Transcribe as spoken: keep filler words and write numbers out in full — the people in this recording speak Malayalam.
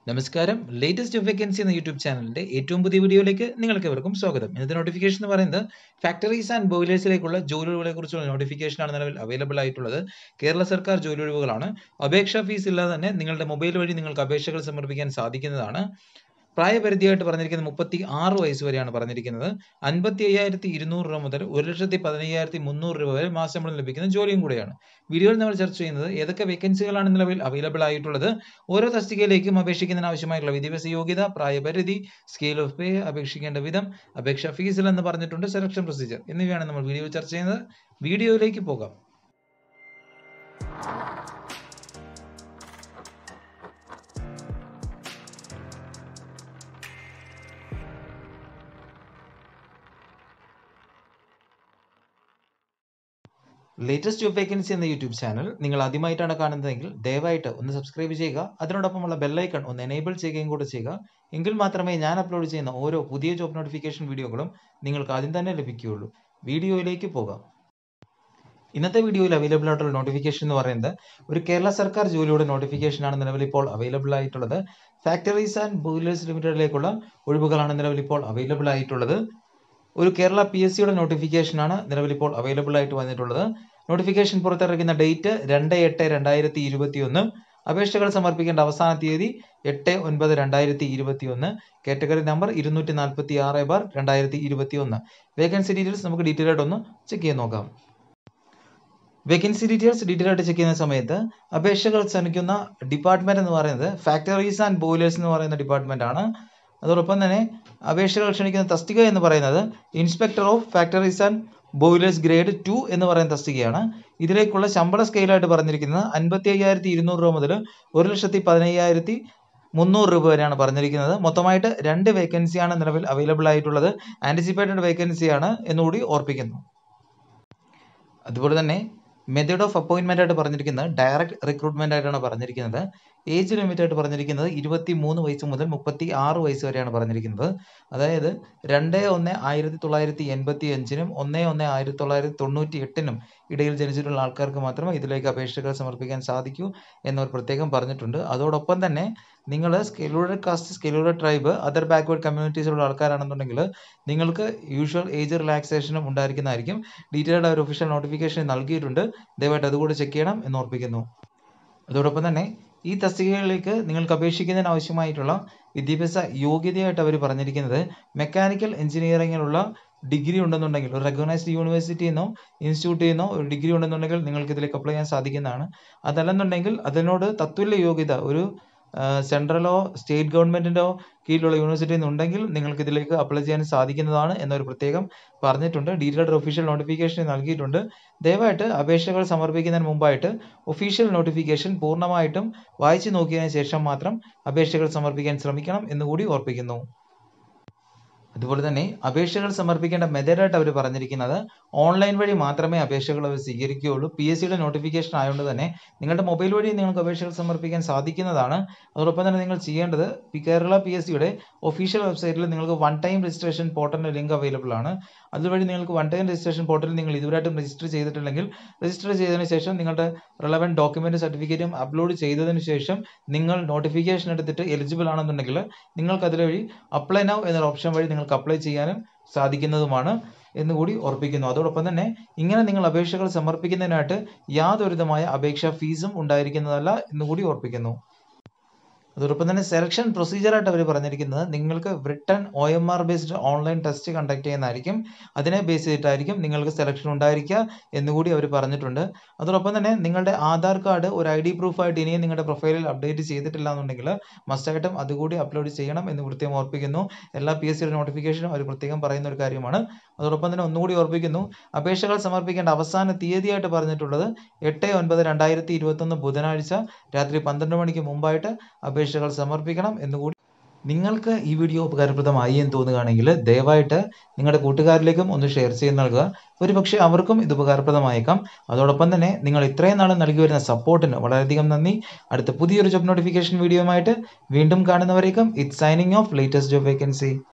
നമസ്കാരം. ലേറ്റസ്റ്റ് ജോബ് വേക്കൻസി എന്ന യൂട്യൂബ് ചാനലിന്റെ ഏറ്റവും പുതിയ വീഡിയോയിലേക്ക് നിങ്ങൾക്ക് എവർക്കും സ്വാഗതം. ഇന്നത്തെ നോട്ടിഫിക്കേഷൻ എന്ന് പറയുന്നത് ഫാക്ടറീസ് ആൻഡ് ബോയിലേഴ്സിലേക്കുള്ള ജോലി ഒഴിവുകളെ കുറിച്ചുള്ള നോട്ടിഫിക്കേഷനാണ് നിലവിൽ അവൈലബിൾ ആയിട്ടുള്ളത്. കേരള സർക്കാർ ജോലി ഒഴിവുകളാണ്. അപേക്ഷാ ഫീസ് ഇല്ലാതെ തന്നെ നിങ്ങളുടെ മൊബൈൽ വഴി നിങ്ങൾക്ക് അപേക്ഷകൾ സമർപ്പിക്കാൻ സാധിക്കുന്നതാണ്. പ്രായപരിധിയായിട്ട് പറഞ്ഞിരിക്കുന്നത് മുപ്പത്തി ആറ് വയസ്സ് വരെയാണ് പറഞ്ഞിരിക്കുന്നത്. അൻപത്തി അയ്യായിരത്തി ഇരുന്നൂറ് രൂപ മുതൽ ഒരു ലക്ഷത്തി പതിനയ്യായിരത്തി മുന്നൂറ് രൂപ വരെ മാസമ്പളം ലഭിക്കുന്ന ജോലിയും കൂടെയാണ്. വീഡിയോയിൽ നമ്മൾ ചർച്ച ചെയ്യുന്നത് ഏതൊക്കെ വേക്കൻസികളാണ് നിലവിൽ അവൈലബിൾ ആയിട്ടുള്ളത്, ഓരോ തസ്തികയിലേക്കും അപേക്ഷിക്കുന്നതിന് ആവശ്യമായിട്ടുള്ള വിദ്യാഭ്യാസ യോഗ്യത, പ്രായപരിധി, സ്കെയിൽ ഓഫ് പേ, അപേക്ഷിക്കേണ്ട വിധം, അപേക്ഷാ ഫീസിൽ എന്ന് പറഞ്ഞിട്ടുണ്ട്, സെലക്ഷൻ പ്രൊസീജിയർ എന്നിവയാണ് നമ്മൾ വീഡിയോയിൽ ചർച്ച ചെയ്യുന്നത്. വീഡിയോയിലേക്ക് പോകാം. ലേറ്റസ്റ്റ് ജോബ് വേക്കൻസി എന്ന യൂട്യൂബ് ചാനൽ നിങ്ങൾ ആദ്യമായിട്ടാണ് കാണുന്നതെങ്കിൽ ദയവായിട്ട് ഒന്ന് സബ്സ്ക്രൈബ് ചെയ്യുക. അതിനോടൊപ്പമുള്ള ബെല്ലൈക്കൺ ഒന്ന് എനേബിൾ ചെയ്യുകയും കൂടെ ചെയ്യുക. എങ്കിൽ മാത്രമേ ഞാൻ അപ്ലോഡ് ചെയ്യുന്ന ഓരോ പുതിയ ജോബ് നോട്ടിഫിക്കേഷൻ വീഡിയോകളും നിങ്ങൾക്ക് ആദ്യം തന്നെ ലഭിക്കുകയുള്ളൂ. വീഡിയോയിലേക്ക് പോകാം. ഇന്നത്തെ വീഡിയോയിൽ അവൈലബിൾ ആയിട്ടുള്ള നോട്ടിഫിക്കേഷൻ എന്ന് പറയുന്നത് ഒരു കേരള സർക്കാർ ജോലിയുടെ നോട്ടിഫിക്കേഷനാണ് നിലവിൽ ഇപ്പോൾ അവൈലബിൾ ആയിട്ടുള്ളത്. ഫാക്ടറീസ് ആൻഡ് ബോയിലേഴ്സ് ലിമിറ്റഡിലേക്കുള്ള ഒഴിവുകളാണ് നിലവിൽ ഇപ്പോൾ അവൈലബിൾ ആയിട്ടുള്ളത്. ഒരു കേരള പി എസ് സിയുടെ നോട്ടിഫിക്കേഷനാണ് നിലവിൽ ഇപ്പോൾ അവൈലബിൾ ആയിട്ട് വന്നിട്ടുള്ളത്. നോട്ടിഫിക്കേഷൻ പുറത്തിറക്കുന്ന ഡേറ്റ് രണ്ട് എട്ട് രണ്ടായിരത്തി ഇരുപത്തി ഒന്ന്. അപേക്ഷകൾ സമർപ്പിക്കേണ്ട അവസാന തീയതി എട്ട് ഒൻപത് രണ്ടായിരത്തി ഇരുപത്തി ഒന്ന്. കാറ്റഗറി നമ്പർ ഇരുന്നൂറ്റി നാൽപ്പത്തി ആറ് ബാർ രണ്ടായിരത്തി ഇരുപത്തി ഒന്ന്. വേക്കൻസി ഡീറ്റെയിൽസ് നമുക്ക് ഡീറ്റെയിൽ ആയിട്ട് ഒന്ന് ചെക്ക് ചെയ്ത് നോക്കാം. വേക്കൻസി ഡീറ്റെയിൽസ് ഡീറ്റെയിൽ ആയിട്ട് ചെക്ക് ചെയ്യുന്ന സമയത്ത് അപേക്ഷകൾ ക്ഷണിക്കുന്ന ഡിപ്പാർട്ട്മെന്റ് എന്ന് പറയുന്നത് ഫാക്ടറീസ് ആൻഡ് ബോയിലേഴ്സ് എന്ന് പറയുന്ന ഡിപ്പാർട്ട്മെന്റ് ആണ്. അതോടൊപ്പം തന്നെ അപേക്ഷകൾ ക്ഷണിക്കുന്ന തസ്തിക എന്ന് പറയുന്നത് inspector of factories and boilers grade two എന്ന് പറയുന്ന തസ്തികയാണ്. ഇതിലേക്കുള്ള ശമ്പള സ്കെയിലായിട്ട് പറഞ്ഞിരിക്കുന്നത് അൻപത്തി അയ്യായിരത്തി ഇരുന്നൂറ് രൂപ മുതൽ ഒരു ലക്ഷത്തി പതിനയ്യായിരത്തി മുന്നൂറ് രൂപ വരെയാണ് പറഞ്ഞിരിക്കുന്നത്. മൊത്തമായിട്ട് രണ്ട് വേക്കൻസിയാണ് നിലവിൽ അവൈലബിൾ ആയിട്ടുള്ളത്. ആന്റിസിപ്പേറ്റഡ് വേക്കൻസിയാണ് എന്നുകൂടി ഓർപ്പിക്കുന്നു. അതുപോലെ തന്നെ മെത്തേഡ് ഓഫ് അപ്പോയിൻമെന്റ് ആയിട്ട് പറഞ്ഞിരിക്കുന്നത് ഡയറക്റ്റ് റിക്രൂട്ട്മെന്റ് ആയിട്ടാണ് പറഞ്ഞിരിക്കുന്നത്. ഏജ് ലിമിറ്റ് ആയിട്ട് പറഞ്ഞിരിക്കുന്നത് ഇരുപത്തി മൂന്ന് വയസ്സ് മുതൽ മുപ്പത്തി ആറ് വയസ്സ് വരെയാണ് പറഞ്ഞിരിക്കുന്നത്. അതായത് രണ്ട് ഒന്ന് ആയിരത്തി തൊള്ളായിരത്തി എൺപത്തി അഞ്ചിനും ഒന്ന് ഒന്ന് ആയിരത്തി തൊള്ളായിരത്തി തൊണ്ണൂറ്റി എട്ടിനും ഇടയിൽ ജനിച്ചിട്ടുള്ള ആൾക്കാർക്ക് മാത്രമേ ഇതിലേക്ക് അപേക്ഷകൾ സമർപ്പിക്കാൻ സാധിക്കൂ എന്നവർ പ്രത്യേകം പറഞ്ഞിട്ടുണ്ട്. അതോടൊപ്പം തന്നെ നിങ്ങൾ scheduled caste, scheduled tribe, other backward കമ്മ്യൂണിറ്റീസിലുള്ള ആൾക്കാരാണെന്നുണ്ടെങ്കിൽ നിങ്ങൾക്ക് യൂഷ്വൽ ഏജ് റിലാക്സേഷനും ഉണ്ടായിരിക്കുന്നതായിരിക്കും. ഡീറ്റെയിൽഡ് ഒരു ഒഫീഷ്യൽ നോട്ടിഫിക്കേഷൻ നൽകിയിട്ടുണ്ട്. ദയവായിട്ട് അതുകൂടി ചെക്ക് ചെയ്യണം എന്ന് ഓർപ്പിക്കുന്നു. അതോടൊപ്പം തന്നെ ഈ തസ്തികകളിലേക്ക് നിങ്ങൾക്ക് അപേക്ഷിക്കുന്നതിന് ആവശ്യമായിട്ടുള്ള വിദ്യാഭ്യാസ യോഗ്യതയായിട്ട് അവർ പറഞ്ഞിരിക്കുന്നത് മെക്കാനിക്കൽ എഞ്ചിനീയറിംഗിലുള്ള ഡിഗ്രി ഉണ്ടെന്നുണ്ടെങ്കിൽ ഒരു റെക്കഗ്നൈസ്ഡ് യൂണിവേഴ്സിറ്റിയിൽ നിന്നോ ഇൻസ്റ്റിറ്റ്യൂട്ടിൽ നിന്നോ ഒരു ഡിഗ്രി ഉണ്ടെന്നുണ്ടെങ്കിൽ നിങ്ങൾക്ക് ഇതിലേക്ക് അപ്ലൈ ചെയ്യാൻ സാധിക്കുന്നതാണ്. അതല്ലെന്നുണ്ടെങ്കിൽ അതിനോട് തത്തുല്യ യോഗ്യത ഒരു സെൻട്രലോ സ്റ്റേറ്റ് ഗവൺമെന്റിന്റോ കീഴിലുള്ള യൂണിവേഴ്സിറ്റി ഉണ്ടെങ്കിൽ നിങ്ങൾക്ക് ഇതിലേക്ക് അപ്ലൈ ചെയ്യാൻ സാധിക്കുന്നതാണ് എന്നൊരു പ്രത്യേകം പറഞ്ഞിട്ടുണ്ട്. ഡീറ്റെയിൽഡ് ഒഫീഷ്യൽ നോട്ടിഫിക്കേഷൻ നൽകിയിട്ടുണ്ട്. ദയവായിട്ട് അപേക്ഷകൾ സമർപ്പിക്കുന്നതിന് മുമ്പായിട്ട് ഒഫീഷ്യൽ നോട്ടിഫിക്കേഷൻ പൂർണ്ണമായിട്ടും വായിച്ചു നോക്കിയതിനു ശേഷം മാത്രം അപേക്ഷകൾ സമർപ്പിക്കാൻ ശ്രമിക്കണം എന്നുകൂടി ഓർപ്പിക്കുന്നു. അതുപോലെ തന്നെ അപേക്ഷകൾ സമർപ്പിക്കേണ്ട മെത്തേഡായിട്ട് അവർ പറഞ്ഞിരിക്കുന്നത് ഓൺലൈൻ വഴി മാത്രമേ അപേക്ഷകൾ അവർ സ്വീകരിക്കുകയുള്ളൂ. പി എസ് സിയുടെ നോട്ടിഫിക്കേഷൻ ആയതുകൊണ്ട് തന്നെ നിങ്ങളുടെ മൊബൈൽ വഴി നിങ്ങൾക്ക് അപേക്ഷകൾ സമർപ്പിക്കാൻ സാധിക്കുന്നതാണ്. അതോടൊപ്പം തന്നെ നിങ്ങൾ ചെയ്യേണ്ടത് കേരള പി എസ് സിയുടെ ഒഫീഷ്യൽ വെബ്സൈറ്റിൽ നിങ്ങൾക്ക് വൺ ടൈം രജിസ്ട്രേഷൻ പോർട്ടലിന്റെ ലിങ്ക് അവൈലബിൾ ആണ്. അതുവഴി നിങ്ങൾക്ക് വൺ ടൈം രജിസ്ട്രേഷൻ പോർട്ടലിൽ നിങ്ങൾ ഇതുവരെയായിട്ടും രജിസ്റ്റർ ചെയ്തിട്ടില്ലെങ്കിൽ രജിസ്റ്റർ ചെയ്തതിനു ശേഷം നിങ്ങളുടെ റെലവൻറ്റ് ഡോക്യുമെന്റ് സർട്ടിഫിക്കറ്റും അപ്ലോഡ് ചെയ്തതിനു ശേഷം നിങ്ങൾ നോട്ടിഫിക്കേഷൻ എടുത്തിട്ട് എലിജിബിൾ ആണെന്നുണ്ടെങ്കിൽ നിങ്ങൾക്ക് അതിലുവഴി അപ്ലൈ നൗ എന്നൊരു ഓപ്ഷൻ വഴി നിങ്ങൾക്ക് അപ്ലൈ ചെയ്യാനും സാധിക്കുന്നതുമാണ് എന്നുകൂടി ഓർപ്പിക്കുന്നു. അതോടൊപ്പം തന്നെ ഇങ്ങനെ നിങ്ങൾ അപേക്ഷകൾ സമർപ്പിക്കുന്നതിനായിട്ട് യാതൊരുവിധമായ അപേക്ഷാ ഫീസും ഉണ്ടായിരിക്കുന്നതല്ല എന്നുകൂടി ഓർപ്പിക്കുന്നു. അതോടൊപ്പം തന്നെ സെലക്ഷൻ പ്രൊസീജിയർ ആയിട്ട് അവർ പറഞ്ഞിരിക്കുന്നത് നിങ്ങൾക്ക് written O M R based online test conduct ചെയ്യുന്നതായിരിക്കും. അതിനെ ബേസ് ചെയ്തിട്ടായിരിക്കും നിങ്ങൾക്ക് സെലക്ഷൻ ഉണ്ടായിരിക്കുക എന്നുകൂടി അവർ പറഞ്ഞിട്ടുണ്ട്. അതോടൊപ്പം തന്നെ നിങ്ങളുടെ ആധാർ കാർഡ് ഒരു ഐ ഡി പ്രൂഫായിട്ട് ഇനിയും നിങ്ങളുടെ പ്രൊഫൈലിൽ അപ്ഡേറ്റ് ചെയ്തിട്ടില്ല എന്നുണ്ടെങ്കിൽ മസ്റ്റായിട്ടും അതുകൂടി അപ്ലോഡ് ചെയ്യണം എന്ന് പ്രത്യേകം ഓർപ്പിക്കുന്നു. എല്ലാ പി എസ് സിയുടെ നോട്ടിഫിക്കേഷനും അവർ പ്രത്യേകം പറയുന്ന ഒരു കാര്യമാണ്. അതോടൊപ്പം തന്നെ ഒന്നുകൂടി ഓർപ്പിക്കുന്നു, അപേക്ഷകൾ സമർപ്പിക്കേണ്ട അവസാന തീയതിയായിട്ട് പറഞ്ഞിട്ടുള്ളത് എട്ട് ഒൻപത് രണ്ടായിരത്തി ഇരുപത്തി ഒന്ന് ബുധനാഴ്ച രാത്രി പന്ത്രണ്ട് മണിക്ക് മുമ്പായിട്ട് അപേക്ഷകൾ സമർപ്പിക്കണം എന്നുകൂടി. നിങ്ങൾക്ക് ഈ വീഡിയോ ഉപകാരപ്രദമായി എന്ന് തോന്നുകയാണെങ്കിൽ ദയവായിട്ട് നിങ്ങളുടെ കൂട്ടുകാരിലേക്കും ഒന്ന് ഷെയർ ചെയ്ത് നൽകുക. ഒരുപക്ഷെ അവർക്കും ഇത് ഉപകാരപ്രദമായേക്കാം. അതോടൊപ്പം തന്നെ നിങ്ങൾ ഇത്രയും നാളും നൽകി വരുന്ന സപ്പോർട്ടിന് വളരെയധികം നന്ദി. അടുത്ത പുതിയൊരു ജോബ് നോട്ടിഫിക്കേഷൻ വീഡിയോയുമായിട്ട് വീണ്ടും കാണുന്നവരേക്കും it's signing off latest job vacancy.